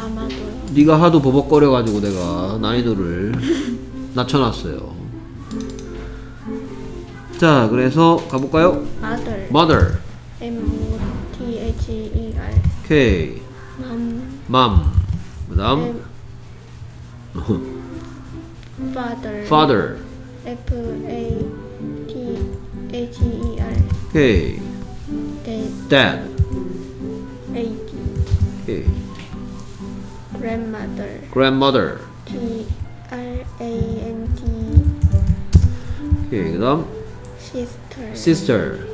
아마도요. 네가 하도 버벅거려가지고 내가 난이도를 낮춰놨어요. 자, 그래서 가볼까요? mother. mother. M-O-T-H-E-R. 오케이. mom. 그 다음 father. father. F-A-T-H-E-R. 오케이. dad. dad. A-D. 오케이. grandmother. grandmother. G-R-A-N-D. 오케이. 그 다음 sister. sister.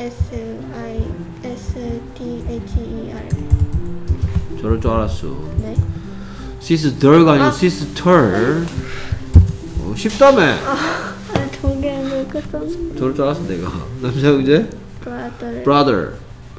S-I-S-T-H-E-R. 저럴 줄 알았어. 네. sister가 아니고 sister. 쉽다며. 동계는 그것은 저럴 줄 알았어 내가. 남자 형제? brother. brother.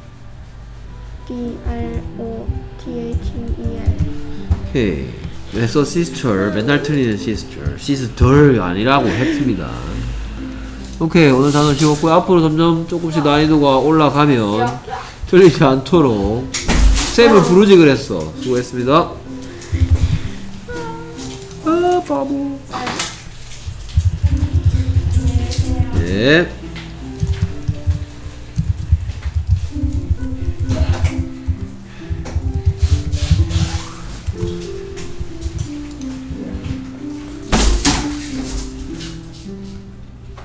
D-R-O-T-H-E-R. 오케이. 그래서 sister 맨날 틀리는 sister가 아니라고 했습니다. 오케이, 오늘 단어 쉬웠고요. 앞으로 점점 조금씩 난이도가 올라가면 틀리지 않도록 쌤을 부르지 그랬어. 수고했습니다. 아 바보. 예.